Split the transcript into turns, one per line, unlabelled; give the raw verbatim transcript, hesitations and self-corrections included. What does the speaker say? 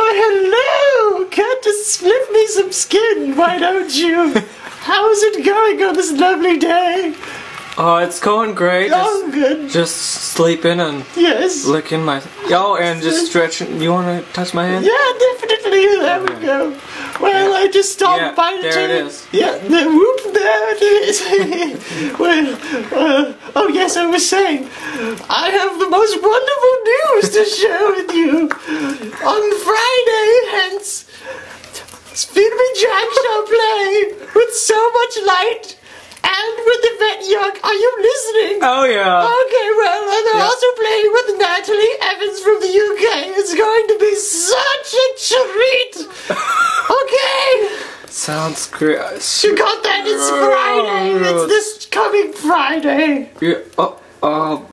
hello! Can't just slip me some skin, why don't you? How's it going on this lovely day?
Oh, it's going great.
Oh,
just,
good.
Just sleeping and
yes.
licking my... Oh, and just stretching. You want to touch my hand?
Yeah, definitely. There we go. Well, I just stopped
yeah,
by the
there
table.
it is.
Yeah, the whoop, there it is. Well, uh, oh yes, I was saying, I have the most wonderful news to share with you. On Friday, hence, Speedway Jack shall play with so much light and with the vet yuck. Are you listening?
Oh yeah.
Okay, well, and they're
yeah.
also playing with Natalie Evans from the U K. It's going to be such a treat. Okay.
Sounds great.
You got that? It's Friday. It's this coming Friday.
Yeah. Oh, oh,